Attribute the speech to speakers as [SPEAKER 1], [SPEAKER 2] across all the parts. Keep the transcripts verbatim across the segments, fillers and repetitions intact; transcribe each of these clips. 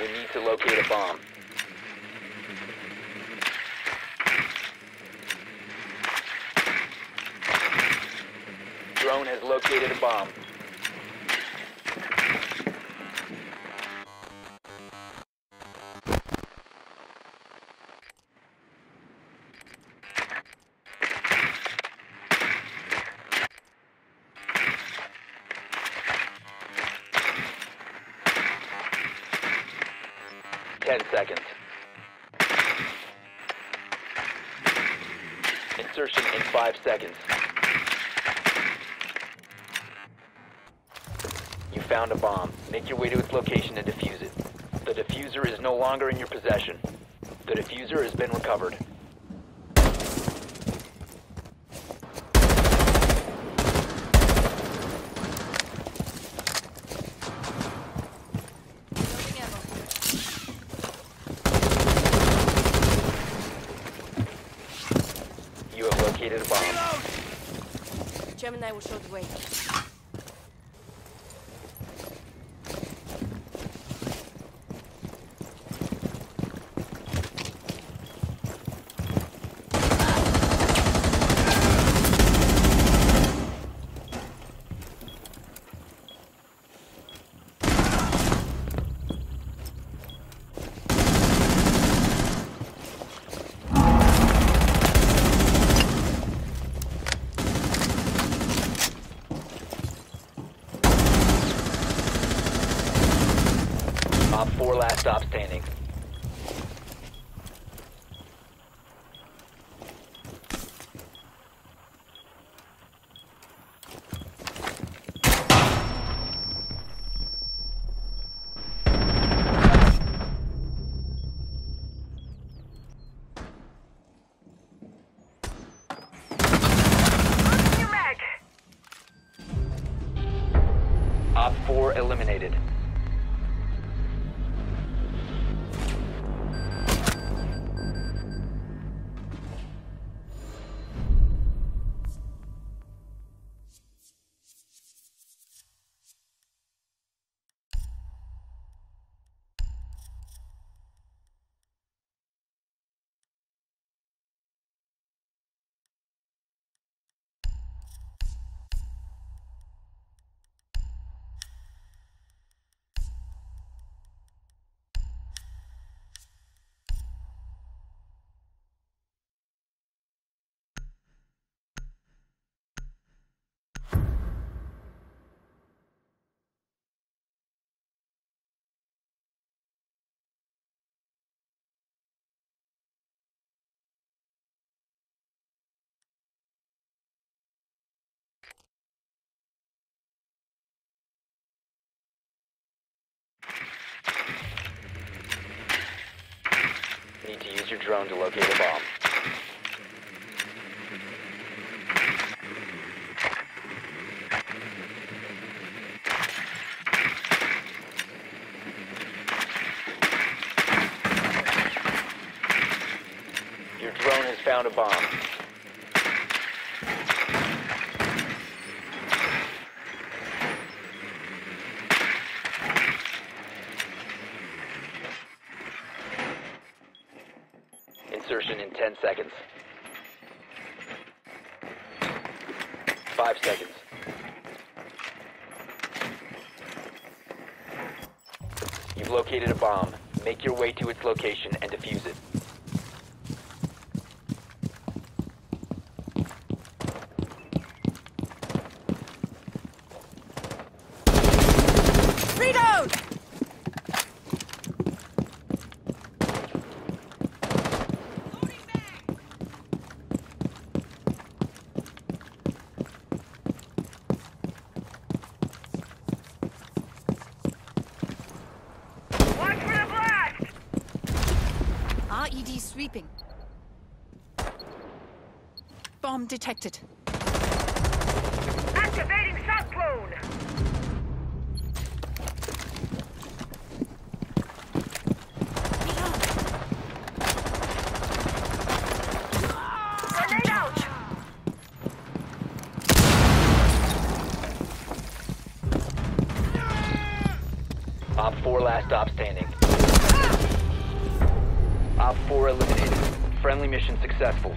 [SPEAKER 1] We need to locate a bomb. Drone has located a bomb. Ten seconds. Insertion in five seconds. You found a bomb. Make your way to its location and defuse it. The diffuser is no longer in your possession. The diffuser has been recovered. You have located a bomb.
[SPEAKER 2] Gemini will show the way. Op four last stop standing. Op four eliminated. Need to use your drone to locate a bomb. Your drone has found a bomb. Insertion in ten seconds. Five seconds. You've located a bomb. Make your way to its location and defuse it. Reload! R E D sweeping. Bomb detected.
[SPEAKER 3] Activating cyclone. Grenade out.
[SPEAKER 1] Op four last stop standing. Op four eliminated. Friendly mission successful.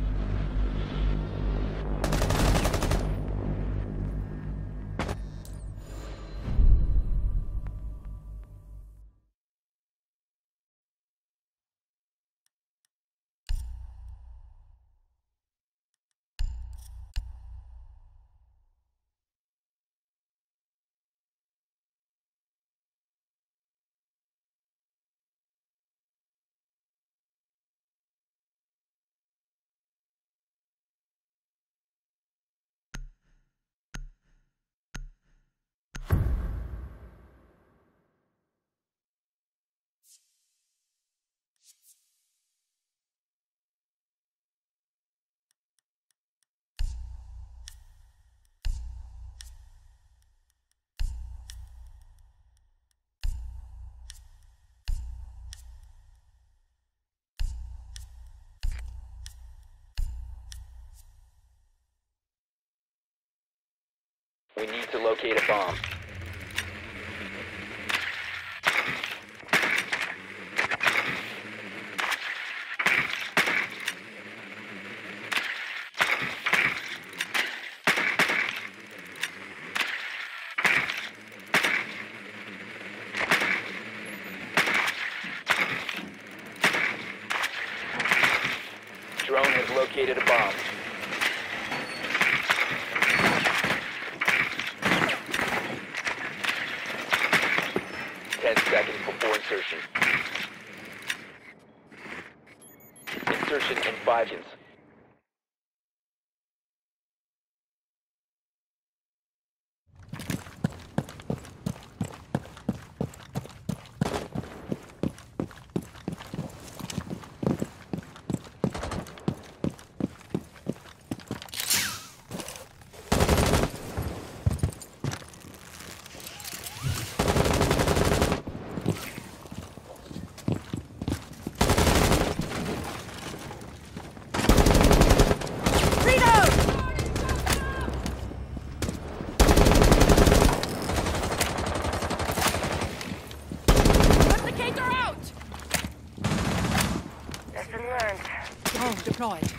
[SPEAKER 1] We need to locate a bomb. Drone has located a bomb. Ten seconds before insertion. Insertion in five seconds.
[SPEAKER 3] Drone deployed.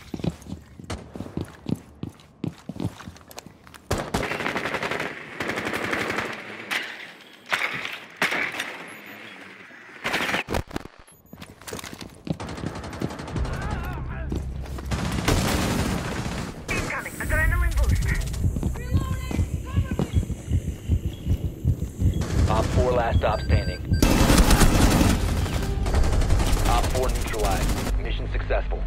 [SPEAKER 4] Incoming. Adrenaline boost.
[SPEAKER 1] Op four last stop standing. Op four neutralized. Mission successful.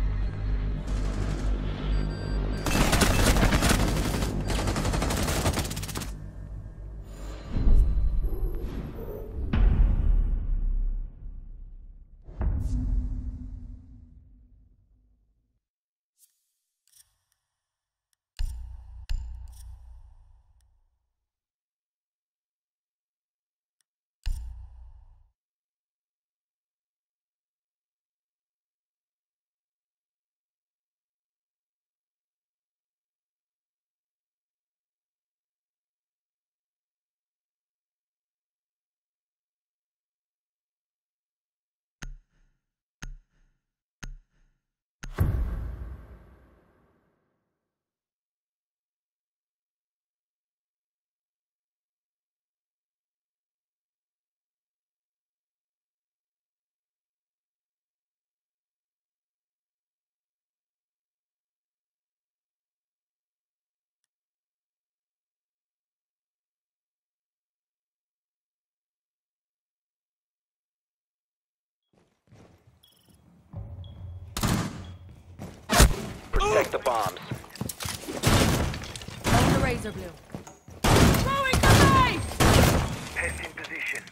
[SPEAKER 1] Protect the bombs.
[SPEAKER 3] On the razor blue. Throwing grenade!
[SPEAKER 4] Pest in position.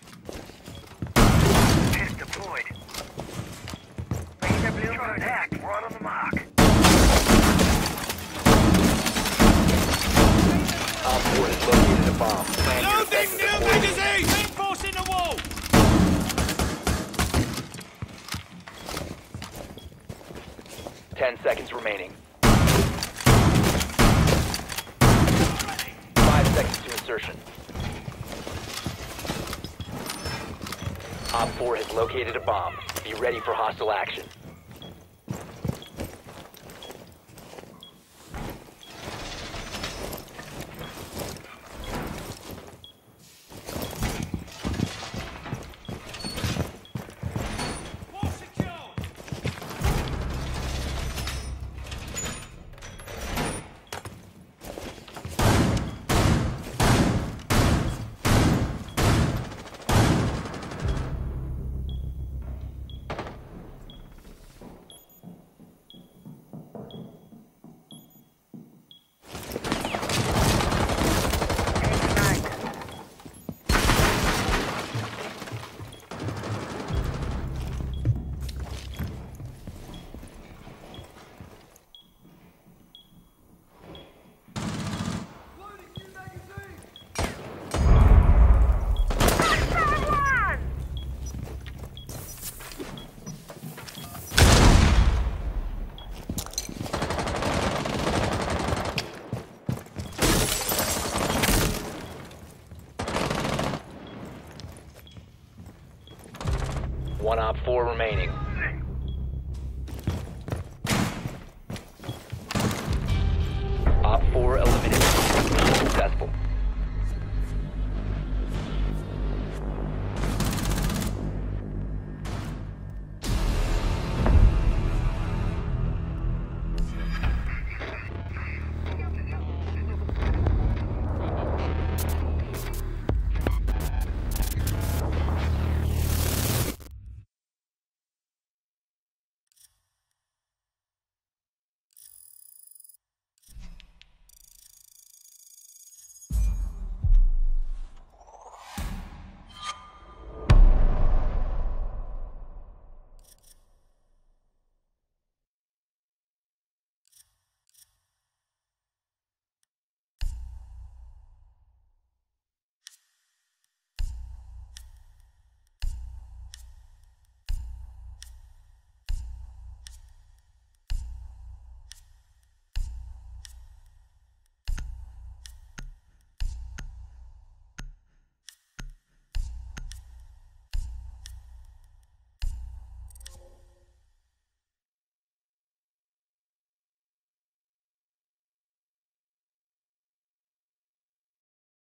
[SPEAKER 4] Pest deployed. Razor blue contact. Right on the mark.
[SPEAKER 1] Op four has located a bomb. Plan your
[SPEAKER 5] Loading
[SPEAKER 1] defenses
[SPEAKER 5] new
[SPEAKER 1] accordingly.
[SPEAKER 5] magazine! Reinforcing the wall!
[SPEAKER 1] Ten seconds remaining. Five seconds to insertion. Op four has located a bomb. Be Be ready for hostile action.
[SPEAKER 5] Wall secured.
[SPEAKER 1] One op four remaining.